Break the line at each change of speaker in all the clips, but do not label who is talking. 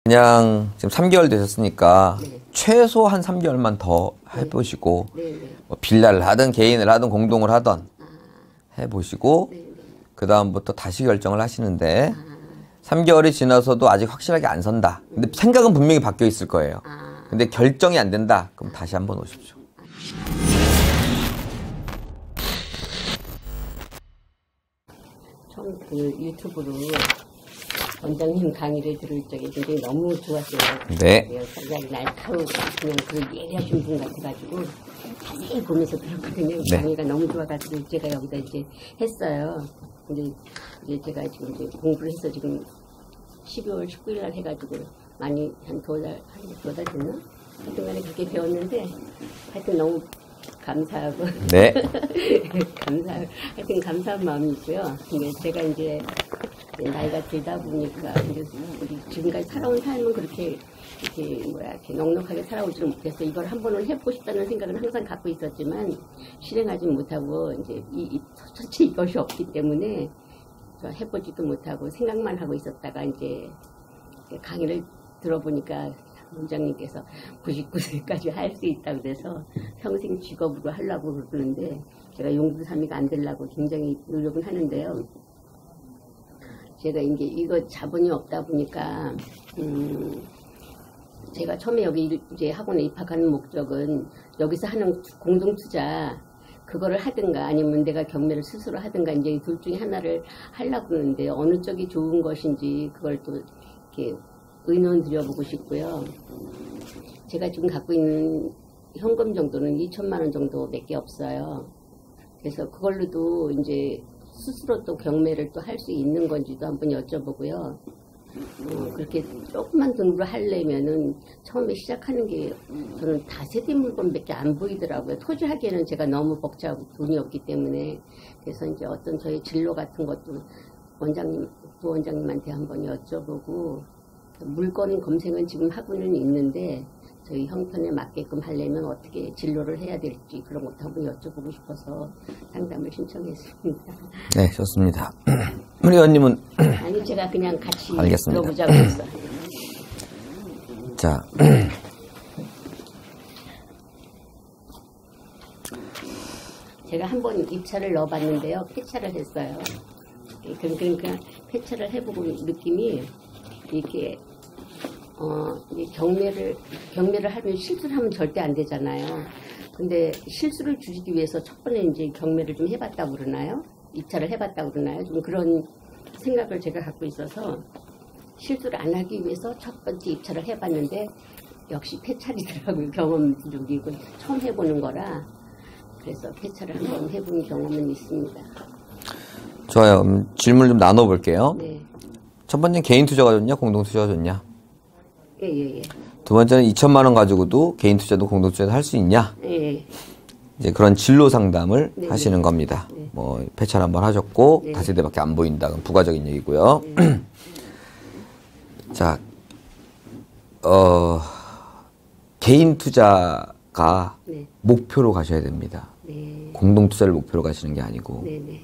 그냥 지금 3개월 되셨으니까
네.
최소 한 3개월만 더 해보시고
네.
뭐 빌라를 하든 개인을 하든 공동을 하든 해보시고
네.
그 다음부터 다시 결정을 하시는데 3개월이 지나서도 아직 확실하게 안 선다. 근데 생각은 분명히 바뀌어 있을 거예요. 근데 결정이 안 된다. 그럼 다시 한번 오십시오.
처음 그 유튜브로 원장님 강의를 들을 적에 굉장히 너무 좋았어요.
네.
그냥 날카로운 그냥 그런 예리하신 분 같아가지고 자세히 보면서 들었거든요.
네.
강의가 너무 좋아가지고 제가 여기다 이제 했어요. 근데 이제 제가 지금 이제 공부를 해서 지금 12월 19일 날 해가지고 많이 한 두 달 됐나? 하여튼 간에 그렇게 배웠는데 하여튼 너무 감사하고
네.
하여튼 감사한 마음이 있고요. 근데 제가 이제 나이가 들다 보니까 이제 우리 지금까지 살아온 삶은 그렇게 이렇게 넉넉하게 살아오지는 못해서 이걸 한 번은 해보고 싶다는 생각은 항상 갖고 있었지만 실행하지 못하고 이제 솔직히 이것이 없기 때문에 해보지도 못하고 생각만 하고 있었다가 이제 강의를 들어보니까 원장님께서 99세까지 할 수 있다고 그래서 평생 직업으로 하려고 그러는데 제가 용두사미가 안 되려고 굉장히 노력은 하는데요. 제가 이제 이거 자본이 없다 보니까 제가 처음에 여기 이제 학원에 입학하는 목적은 여기서 하는 공동투자 그거를 하든가 아니면 내가 경매를 스스로 하든가 이제 둘 중에 하나를 하려고 그러는데 어느 쪽이 좋은 것인지 그걸 또 이렇게 의논 드려보고 싶고요. 제가 지금 갖고 있는 현금 정도는 2천만 원 정도밖에 없어요. 그래서 그걸로도 이제 스스로 또 경매를 또 할 수 있는 건지도 한번 여쭤보고요. 그렇게 조금만 돈으로 하려면은 처음에 시작하는 게 저는 다세대 물건밖에 안 보이더라고요. 토지하기에는 제가 너무 벅차고 돈이 없기 때문에 그래서 이제 어떤 저희 진로 같은 것도 부원장님한테 한번 여쭤보고 물건 검색은 지금 하고는 있는데 저희 형편에 맞게끔 하려면 어떻게 진로를 해야 될지 그런 것도 한번 여쭤보고 싶어서 상담을 신청했습니다.
네, 좋습니다. 우리 의원님은
아니 제가 그냥 같이
알겠습니다.
들어보자고 했어요.
자,
제가 한번 입찰을 넣어봤는데요. 폐차를 했어요. 그러니까 폐차를 해보고 느낌이 이렇게 이제 경매를 하면 실수를 하면 절대 안 되잖아요. 근데 실수를 줄이기 위해서 첫 번에 이제 경매를 좀 해봤다고 그러나요? 입찰을 해봤다고 그러나요? 좀 그런 생각을 제가 갖고 있어서 실수를 안 하기 위해서 첫 번째 입찰을 해봤는데 역시 폐차이더라고요. 경험 부족이고 처음 해보는 거라 그래서 폐차를 한번 해본 경험은 있습니다.
좋아요. 질문 좀 나눠볼게요.
네.
첫 번째는 개인 투자가 좋냐, 공동 투자가 좋냐?
예.
두 번째는 2천만 원 가지고도 개인 투자도 공동 투자도 할 수 있냐?
예.
이제 그런 진로 상담을
네,
하시는 겁니다. 뭐 폐차를 한번 하셨고
네.
다세대밖에 안 보인다. 그건 부가적인 얘기고요. 자, 개인 투자가
네.
목표로 가셔야 됩니다.
네.
공동 투자를 목표로 가시는 게 아니고
네.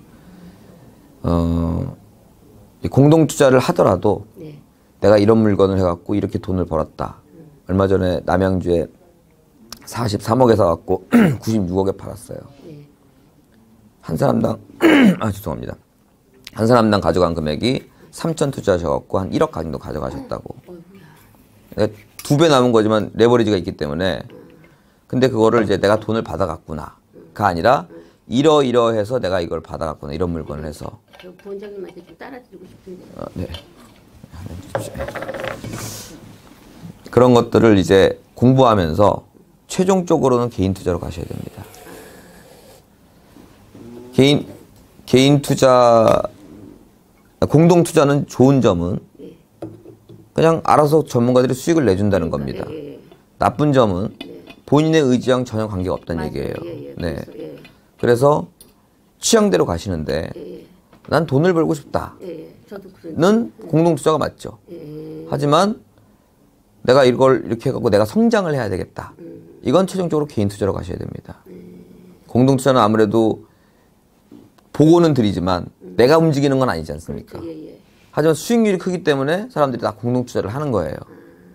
이 공동 투자를 하더라도
네.
내가 이런 물건을 해갖고 이렇게 돈을 벌었다. 얼마 전에 남양주에 43억에 사갖고 96억에 팔았어요.
네.
한 사람당 죄송합니다. 한 사람당 가져간 금액이 3천 투자하셔갖고 한 1억 정도 가져가셨다고. 그러니까 2배 남은 거지만 레버리지가 있기 때문에 근데 그거를 이제 내가 돈을 받아갔구나가 아니라 이러이러해서 내가 이걸 받아갔구나 이런 물건을 해서.
저 부원장님한테 좀 따라드리고 싶은데.
네. 그런 것들을 이제 공부하면서 최종적으로는 개인 투자로 가셔야 됩니다. 개인 투자, 공동 투자는 좋은 점은 그냥 알아서 전문가들이 수익을 내준다는 겁니다. 나쁜 점은 본인의 의지랑 전혀 관계가 없다는 얘기예요. 네. 그래서 취향대로 가시는데 난 돈을 벌고 싶다는 공동 투자가 맞죠. 하지만 내가 이걸 이렇게 해갖고 내가 성장을 해야 되겠다. 이건 최종적으로 개인 투자로 가셔야 됩니다. 공동 투자는 아무래도 보고는 드리지만 내가 움직이는 건 아니지 않습니까? 하지만 수익률이 크기 때문에 사람들이 다 공동 투자를 하는 거예요.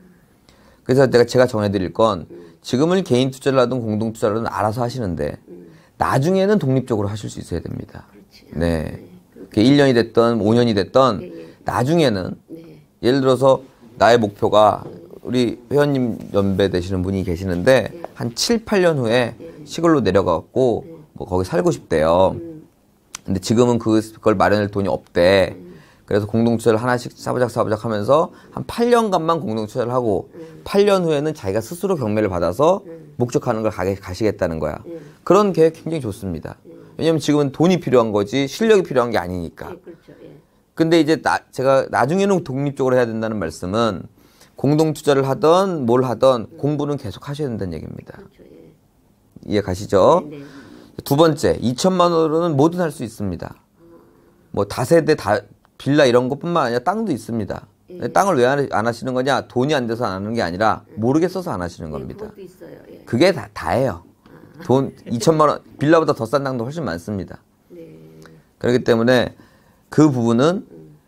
그래서 제가 정해드릴 건 지금은 개인 투자를 하든 공동 투자를 하든 알아서 하시는데 나중에는 독립적으로 하실 수 있어야 됩니다.
그렇지.
네. 그게 1년이 됐던 5년이 됐던
예, 예.
나중에는
네.
예를 들어서 나의 목표가 우리 회원님 연배 되시는 분이 계시는데 한 7, 8년 후에 시골로 내려가고 뭐 거기 살고 싶대요. 근데 지금은 그걸 마련할 돈이 없대. 그래서 공동투자를 하나씩 사부작 하면서 한 8년간만 공동투자를 하고 8년 후에는 자기가 스스로 경매를 받아서 목적하는 걸 가시겠다는 거야. 그런 계획 굉장히 좋습니다. 왜냐면 지금은 돈이 필요한 거지 실력이 필요한 게 아니니까.
예, 그렇죠. 예.
근데 이제 제가 나중에는 독립적으로 해야 된다는 말씀은 공동투자를 하던 뭘 하던 공부는 계속 하셔야 된다는 얘기입니다.
그렇죠. 예.
이해 가시죠?
네.
두 번째, 2천만 원으로는 뭐든 할 수 있습니다. 뭐 다세대 빌라 이런 것뿐만 아니라 땅도 있습니다. 땅을 왜 안 하시는 거냐? 돈이 안 돼서 안 하는 게 아니라 모르겠어서 안 하시는 겁니다.
그것도 있어요. 예.
그게 다예요. 돈 2천만 원 빌라보다 더 싼 땅도 훨씬 많습니다.
네.
그렇기 때문에 그 부분은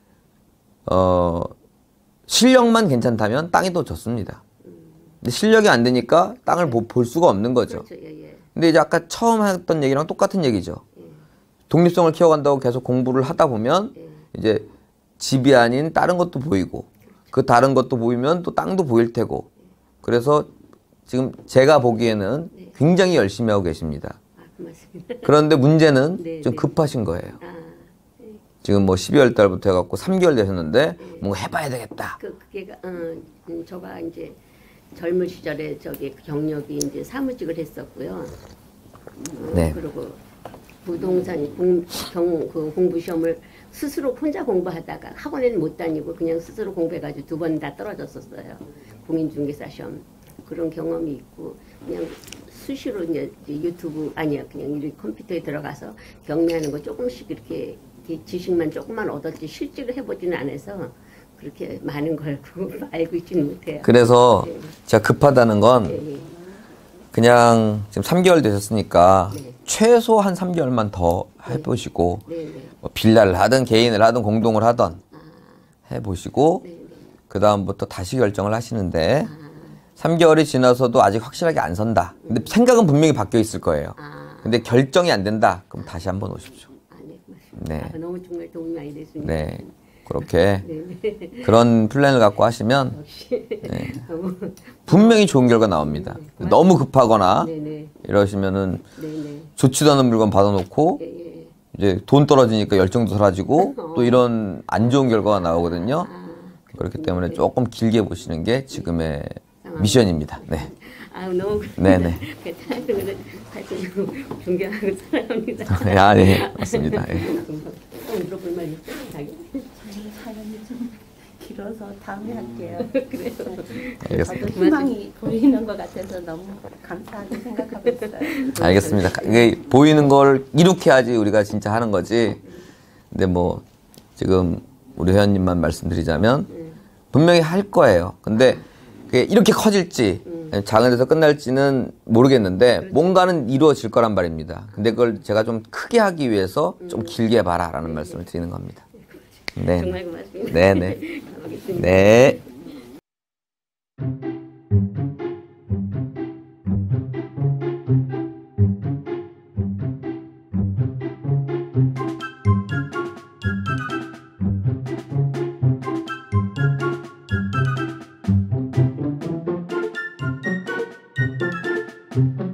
실력만 괜찮다면 땅이 더 좋습니다. 근데 실력이 안 되니까 땅을 볼 수가 없는 거죠.
그렇죠. 예, 예.
근데 이제 아까 처음 했던 얘기랑 똑같은 얘기죠. 독립성을 키워간다고 계속 공부를 하다 보면 이제 집이 아닌 다른 것도 보이고 그 다른 것도 보이면 또 땅도 보일 테고 그래서 지금 제가 보기에는 굉장히 열심히 하고 계십니다.
아, 고맙습니다.
그런데 문제는
네,
좀
네.
급하신 거예요.
아,
지금 뭐 12월 달부터 해갖고 3개월 되셨는데 뭔가 해봐야 되겠다.
그게 저가 이제 젊은 시절에 저기 경력이 이제 사무직을 했었고요.
네.
그리고 부동산 공부 시험을 스스로 혼자 공부하다가 학원에는 못 다니고 그냥 스스로 공부해가지고 2번 다 떨어졌었어요. 공인중개사 시험 그런 경험이 있고 그냥 수시로 이제 유튜브 아니야 그냥 이 컴퓨터에 들어가서 경매하는 거 조금씩 이렇게 지식만 조금만 얻었지 실제로 해보지는 않아서 그렇게 많은 걸 알고 있지는 못해요.
그래서
네.
제가 급하다는 건
네.
그냥 지금 3개월 되셨으니까
네.
최소 한 3개월만 더 해보시고
네, 네.
뭐 빌라를 하든 개인을 하든 공동을 하든 해보시고
네, 네.
그 다음부터 다시 결정을 하시는데 3개월이 지나서도 아직 확실하게 안 선다. 근데 생각은 분명히 바뀌어 있을 거예요. 근데 결정이 안 된다. 그럼 다시 한번 오십시오.
아, 네, 고맙습니다.
네.
아, 너무 정말 도움이 많이 됐습니다.
네. 그렇게
네.
그런 플랜을 갖고 하시면
역시 너무
분명히 좋은 결과 나옵니다. 너무 급하거나
네네
이러시면은
네네
좋지도 않은 물건 받아놓고
예, 예.
이제 돈 떨어지니까 열정도 사라지고 또 이런 안 좋은 결과가 나오거든요. 그렇기 때문에 조금 길게 보시는 게 지금의 미션입니다. 네.
아 너무
네네.
하여튼 존경하고 사랑합니다.
야, 네. 맞습니다. 예.
또 물어볼 말 있어요? 자기?
사연이 좀 길어서 다음에 할게요.
그래요.
알겠습니다.
저도 희망이 보이는 것 같아서 너무 감사하게 생각하고 있어요.
알겠습니다. 이게 보이는 걸 이룩해야지 우리가 진짜 하는 거지. 근데 뭐 지금 우리 회원님만 말씀드리자면 분명히 할 거예요. 근데 그게 이렇게 커질지 작은 데서 끝날지는 모르겠는데 뭔가는 이루어질 거란 말입니다. 근데 그걸 제가 좀 크게 하기 위해서 좀 길게 봐라라는 말씀을 드리는 겁니다. 네.
정말 고맙습니다.
네네.
가보겠습니다.
네.
네.